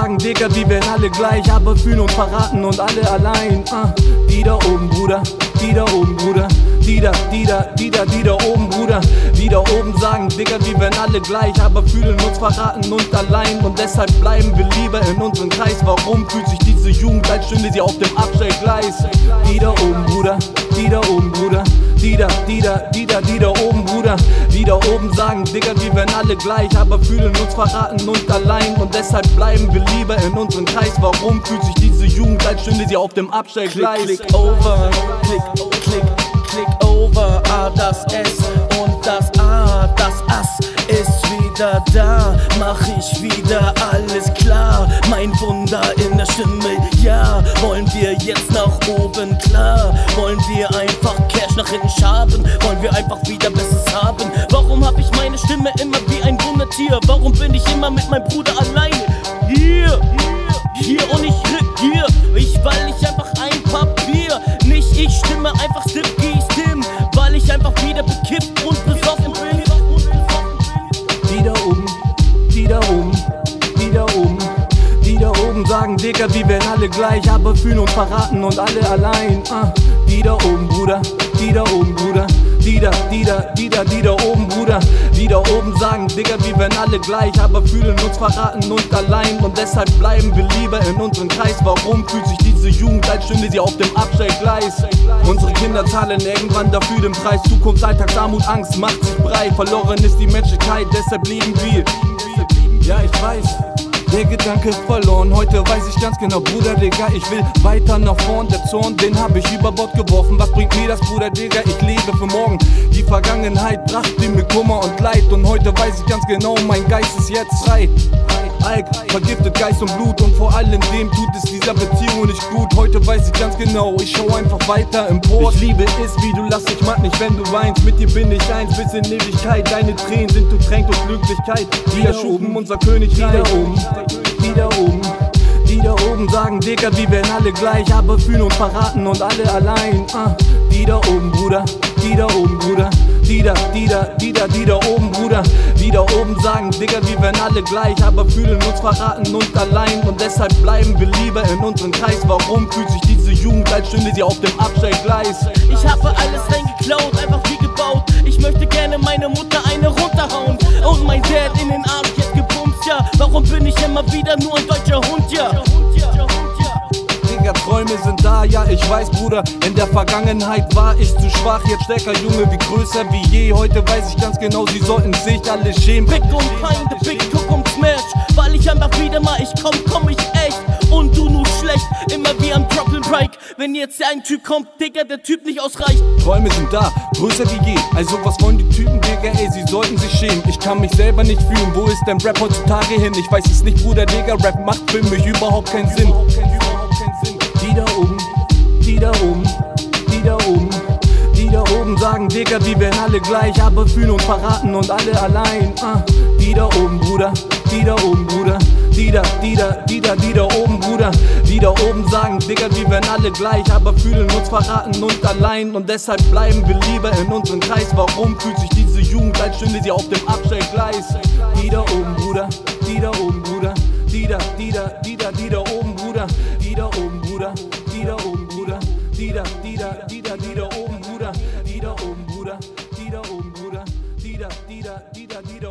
sagen, Digga, wir wären alle gleich, aber fühlen uns verraten und alle allein. Die da oben, Bruder, die da oben, Bruder, die da oben, Bruder, die da oben sagen, Digga, wir wären alle gleich, aber fühlen uns verraten und allein. Und deshalb bleiben wir lieber in unserem Kreis. Warum fühlt sich diese Jugend, als stünde sie auf dem Abstellgleis? Die da oben, Bruder, die da oben, Bruder, die da oben, Bruder, die da oben sagen, Digga, wir wären alle gleich, aber fühlen uns verraten und allein. Und deshalb bleiben wir lieber in unserem Kreis. Warum fühlt sich diese Jugend, als stünde sie auf dem Abstellgleis? Click over, click over, das S und das A, das Ass ist wieder da, mach ich wieder alles klar, mein Wunder in der Stimme, ja, wollen wir jetzt nach oben, klar, wollen wir einfach Cash nach hinten schaben, wollen wir einfach wieder Besseres haben, warum hab ich meine Stimme immer wie ein Wundertier, warum bin ich immer mit meinem Bruder alleine, hier und ich regier, weil ich einfach ein Papier, nicht ich stimme einfach Stim, weil ich einfach wieder bekifft und besoffen bin. Die da oben, die da oben, die da oben, die da oben sagen, Digga, wir wären alle gleich, aber fühlen uns verraten und alle allein. Die da oben, Bruder, die da oben, Bruder, die da oben, Bruder, die da oben sagen, Digga, wir wären alle gleich, aber fühlen uns verraten und allein. Und deshalb bleiben wir lieber in unserem Kreis. Warum fühlt sich diese Jugend, als stünde sie auf dem Abstellgleis? Unsere Kinder zahlen irgendwann dafür den Preis. Zukunft, Alltagsarmut, Angst macht sich breit. Verloren ist die Menschlichkeit, deshalb leben wir. Ja, ich weiß, der Gedanke ist verloren. Heute weiß ich ganz genau, Bruder, Digga, ich will weiter nach vorn. Der Zorn, den hab ich über Bord geworfen. Was bringt mir das, Bruder, Digga? Ich lebe für morgen. Die Vergangenheit brachte mir Kummer und Leid. Und heute weiß ich ganz genau, mein Geist ist jetzt frei. Alk, vergiftet Geist und Blut, und vor allem dem tut es dieser Beziehung nicht gut. Heute weiß ich ganz genau, ich schau einfach weiter empor. Ich liebe es, wie du lachst, ich mag nicht, wenn du weinst. Mit dir bin ich eins bis in Ewigkeit. Deine Tränen sind durchtränkt durch Glücklichkeit. Wir erschufen unser Königreich. Die da oben, die da oben sagen, Digga, wir wären alle gleich, aber fühlen uns verraten und alle allein. Die da oben, Bruder, die da oben, Bruder, die da oben, Bruder, die da oben sagen, Digga, wir wären alle gleich, aber fühlen uns verraten und allein. Und deshalb bleiben wir lieber in unserem Kreis. Warum fühlt sich diese Jugend, als stünde sie auf dem Abstellgleis? Ich habe alles reingeklaut, einfach wie gebaut. Ich möchte gerne meine Mutter eine runterhauen und mein Dad in den Arsch jetzt gebumst, ja. Warum bin ich immer wieder nur ein deutscher Hund, ja? Digga, Träume sind da, ja, ich weiß, Bruder. In der Vergangenheit war ich zu schwach, jetzt stärker, Junge, wie größer wie je. Heute weiß ich ganz genau, sie sollten sich alle schämen. Big und Pein, the Big Cook und Smash, weil ich einfach wieder mal, ich komm ich echt. Und du nur schlecht, immer wie am Brooklyn Break. Wenn jetzt ein Typ kommt, Digga, der Typ nicht ausreicht. Träume sind da, größer wie je. Also was wollen die Typen, Digga, ey, sie sollten sich schämen. Ich kann mich selber nicht fühlen, wo ist denn Rap heutzutage hin? Ich weiß es nicht, Bruder, Digga, Rap macht für mich überhaupt keinen Sinn. Die da oben, die da oben, die da oben, die da oben sagen, Digga, wir wären alle gleich, aber fühlen uns verraten und alle allein. Die da oben, Bruder, die da oben, Bruder, die da oben, Bruder, die da oben sagen, Digga, wir wären alle gleich, aber fühlen uns verraten und allein. Und deshalb bleiben wir lieber in unserem Kreis. Warum fühlt sich diese Jugend, als stünde sie auf dem Abstellgleis? Die da oben, Bruder, die da oben, Bruder, die da oben, Bruder, die da oben, Bruder, die da oben, Bruder, die da oben, Bruder, die da oben, Bruder, die da oben, Bruder, die da